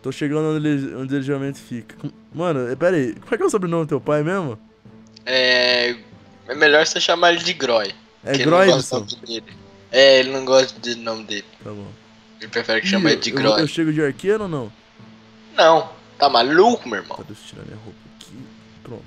Tô chegando onde ele geralmente fica. Mano, pera aí. Como é que é o sobrenome do teu pai mesmo? É. É melhor você chamar ele de Groy. É Que ele não gosta do Groivson. nome dele. É, ele não gosta do nome dele. Tá bom. Ele prefere que Ih, chame ele de eu Groy. chego de arqueiro ou não? Não, tá maluco, meu Tá, irmão? deixa eu tirar minha roupa aqui. Pronto.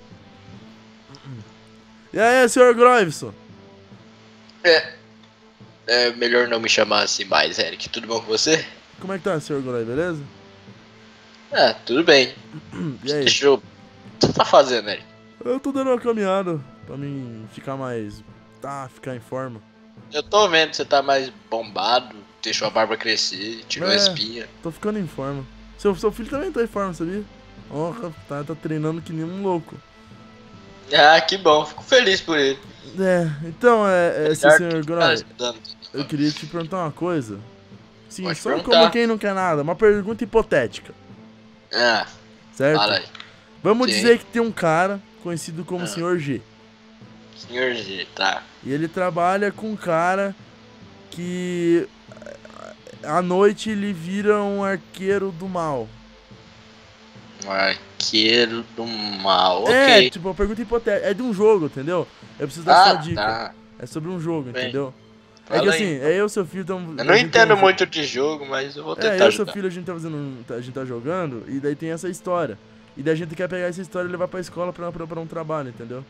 E aí, senhor Groivson? É. É melhor não me chamar assim mais, Eric. Tudo bom com você? Como é que tá, senhor Groy, beleza? Ah, tudo bem. E aí? Deixa eu. O que você tá fazendo, Eric? Eu tô dando uma caminhada pra mim ficar mais. Tá, ficar em forma. Eu tô vendo que você tá mais bombado, deixou a barba crescer, tirou a É, espinha. tô ficando em forma. Seu filho também tá em forma, sabia? Honra, tá treinando que nem um louco. Ah, que bom, fico feliz por ele. Então, seu Melhor senhor que ficar Groy, estudando. eu queria te perguntar uma coisa. Sim, Pode só como perguntar. quem não quer nada, uma pergunta hipotética, Ah, fala certo? aí. Vamos Sim. dizer que tem um cara conhecido como Ah. Senhor G. Senhor G, tá. E ele trabalha com um cara que à noite ele vira um arqueiro do mal. Um arqueiro do mal, É, ok. tipo, uma pergunta hipotética. É de um jogo, entendeu? Eu preciso da sua Ah, dica. tá. É sobre um jogo, Bem, entendeu? É que fala aí assim, então. eu e seu filho Eu a não gente tem um entendo jogo. muito de jogo, mas eu vou É, tentar eu e seu ajudar. filho a gente tá fazendo. A gente tá jogando, e daí tem essa história. E daí a gente quer pegar essa história e levar pra escola pra um trabalho, entendeu?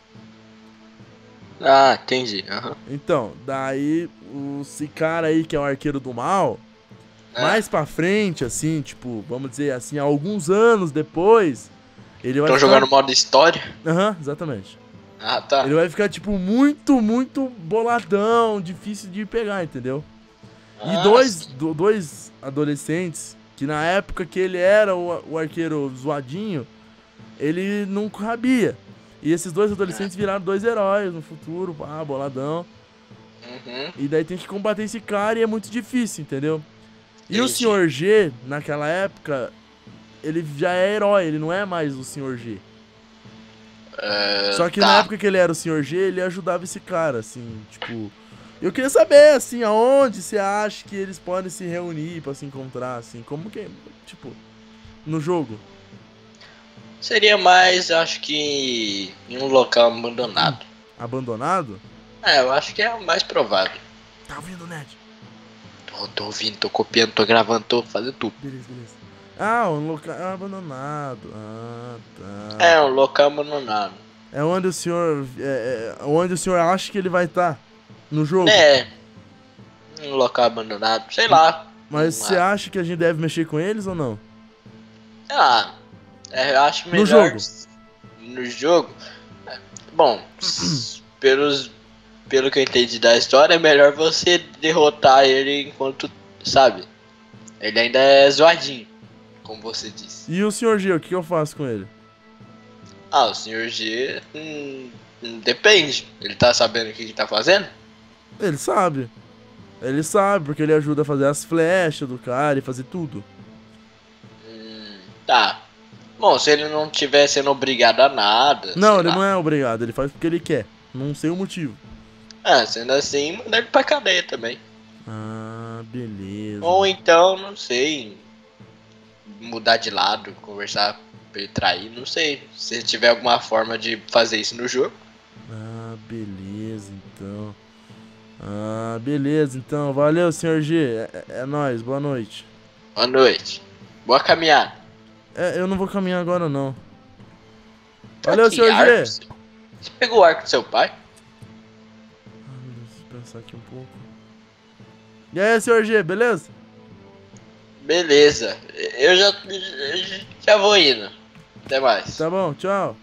Ah, entendi. Aham. Então, daí esse cara aí que é o arqueiro do mal, mais pra frente, assim, tipo, vamos dizer assim, alguns anos depois, ele vai Estão ficar. jogando modo história? Aham, exatamente. Ah, tá. Ele vai ficar, tipo, muito, muito boladão, difícil de pegar, entendeu? E Ah, sim. dois adolescentes, que na época que ele era o arqueiro zoadinho, ele não cabia. E esses dois adolescentes viraram dois heróis no futuro, pá, boladão. Uhum, E daí tem que combater esse cara e é muito difícil, entendeu? E o entendi. Sr. G, naquela época, ele já é herói, ele não é mais o Sr. G. Só que na Tá. época que ele era o Sr. G, ele ajudava esse cara, assim, tipo. Eu queria saber, assim, aonde você acha que eles podem se reunir pra se encontrar, assim, como que. Tipo, no jogo. Seria mais, acho que, em um local abandonado. Abandonado? É, eu acho que é o mais provável. Tá ouvindo, Ned? Tô ouvindo, tô copiando, tô gravando, tô fazendo tudo. Beleza, beleza. Ah, um local abandonado. Ah, É, tá. um local abandonado. É onde o senhor. Onde o senhor acha que ele vai estar no jogo. É, um local abandonado, sei lá. Mas você acha que a gente deve mexer com eles ou não? Ah, eu acho No melhor jogo. no jogo. Bom, pelos, pelo que eu entendi da história, é melhor você derrotar ele enquanto, sabe? Ele ainda é zoadinho, como você disse. E o senhor G, o que eu faço com ele? Ah, o Sr. G, depende. Ele tá sabendo o que ele tá fazendo? Ele sabe. Ele sabe, porque ele ajuda a fazer as flechas do cara e fazer tudo. Tá. Bom, se ele não tiver sendo obrigado a nada, Não, sei ele lá. não é obrigado, ele faz porque ele quer. Não sei o motivo. Ah, sendo assim, manda ele pra cadeia também. Ah, beleza. Ou então, não sei, mudar de lado, conversar pra ele trair, não sei. Se tiver alguma forma de fazer isso no jogo. Ah, beleza, então. Ah, beleza, então. Valeu, senhor G. É nóis, boa noite. Boa noite. Boa caminhada. Eu não vou caminhar agora, não. Tá Valeu, aqui, senhor G. arco. Você pegou o arco do seu pai? Deixa eu pensar aqui um pouco. E aí, senhor G, beleza? Beleza. Eu já vou indo. Até mais. Tá bom, tchau.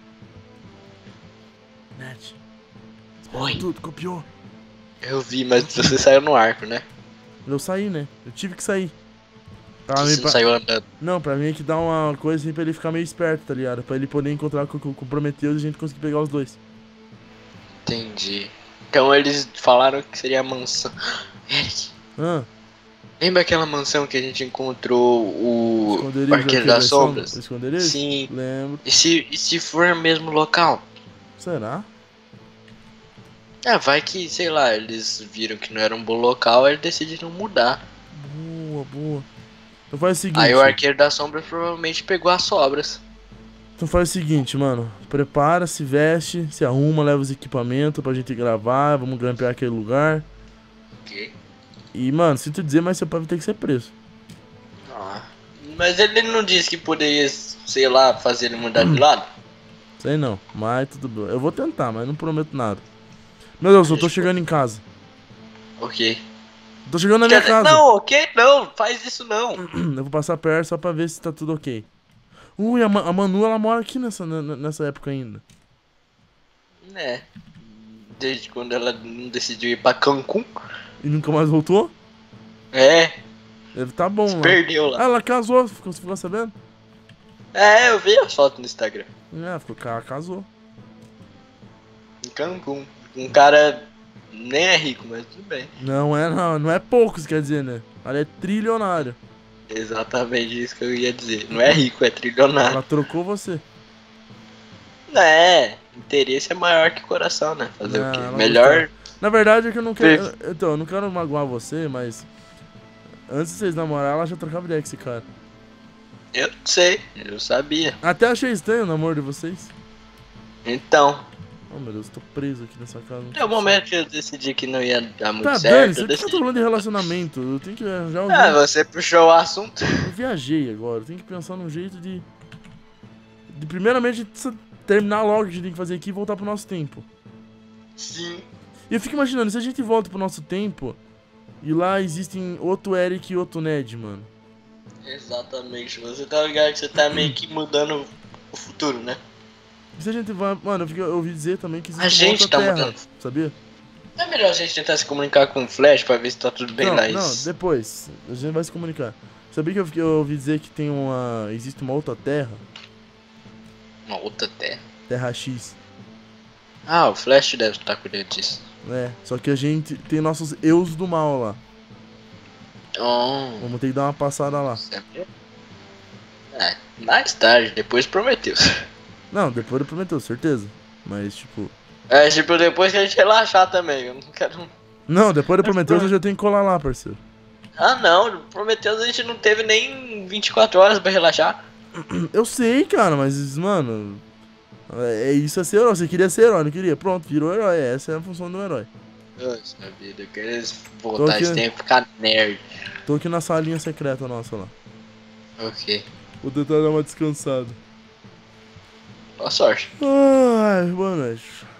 Net. Oi. Tudo, copiou. Eu vi, mas você saiu no arco, né? Eu saí, né? Eu tive que sair. Você não saiu andando. Não, pra mim é que dá uma coisa assim pra ele ficar meio esperto, tá ligado? Pra ele poder encontrar com o Prometheus e a gente conseguir pegar os dois. Entendi. Então eles falaram que seria a mansão. Eric, Ah, lembra aquela mansão que a gente encontrou o esconderijo Arqueiro aqui das das Sombras? O esconderijo? Sim. Lembro. E se for o mesmo local? Será? Ah, vai que, sei lá, eles viram que não era um bom local, eles decidiram mudar. Boa, boa. Então faz o seguinte. Aí o Arqueiro das Sombras provavelmente pegou as sobras. Então faz o seguinte, mano. Prepara, se veste, se arruma, leva os equipamentos pra gente gravar. Vamos grampear aquele lugar. Ok. E, mano, sinto dizer, mas seu pai vai ter que ser preso. Ah, mas ele não disse que poderia, sei lá, fazer ele mudar de lado? Sei não, mas tudo bem. Eu vou tentar, mas não prometo nada. Meu Deus, eu tô chegando em casa. Ok. Tô chegando na minha casa. Não, ok? Não, faz isso não. Eu vou passar perto só pra ver se tá tudo ok. Ui, a Manu, ela mora aqui nessa época ainda. Né. Desde quando ela não decidiu ir pra Cancún. E nunca mais voltou? É, Deve tá bom se lá. perdeu Ah, lá. ela casou, ficou sabendo? É, eu vi as fotos no Instagram. Ela casou. Em Cancún. Um cara nem é rico, mas tudo bem. Não é poucos, quer dizer, né? Ela é trilionária. Exatamente isso que eu ia dizer. Não é rico, é trilionário. Ela trocou você. É, interesse é maior que coração, né? Fazer Não, o quê? ela Melhor. Na verdade é que eu não quero. Então, eu não quero magoar você, mas. Antes de vocês namorarem, ela já trocava ideia com esse cara. Eu sei, eu sabia. Até achei estranho o namoro de vocês. Então, Oh meu Deus, tô preso aqui nessa casa. é o momento que eu decidi que não ia dar muito Tá, certo. Dani, Eu você tá decidi. falando de relacionamento. Eu tenho que arranjar um Ah, jeito. você puxou o assunto. Eu viajei agora. Eu tenho que pensar num jeito de. Primeiramente, terminar logo o que a gente tem que fazer aqui e voltar pro nosso tempo. Sim. E eu fico imaginando, se a gente volta pro nosso tempo e lá existem outro Eric e outro Ned, mano. Exatamente. Você tá ligado que você tá meio que mudando o futuro, né? E se a gente vai. Mano, eu ouvi dizer também que existe A gente outra tá terra, mudando. sabia? Não é melhor a gente tentar se comunicar com o Flash pra ver se tá tudo bem lá. Não, depois. A gente vai se comunicar. Sabia que eu ouvi dizer que tem uma. Existe uma outra terra? Uma outra terra. Terra X. Ah, o Flash deve estar cuidando disso. Né? Só que a gente tem nossos eus do mal lá. Oh, Vamos ter que dar uma passada lá. sempre. É, mais tarde, depois prometeu. Não, depois ele prometeu, certeza. Mas, tipo. É, tipo, depois que a gente relaxar também. Eu não quero. Não, depois ele prometeu, eu já tenho que colar lá, parceiro. Ah, não, prometeu, a gente não teve nem 24 horas pra relaxar. Eu sei, cara, mas, mano. É isso, é ser herói. Você queria ser herói, não queria? Pronto, virou herói. Essa é a função do herói. Nossa vida, eu quero voltar esse tempo e ficar nerd. Tô aqui na salinha secreta nossa lá. Ok. Vou tentar dar uma descansada. Boa sorte. Ai, boa noite.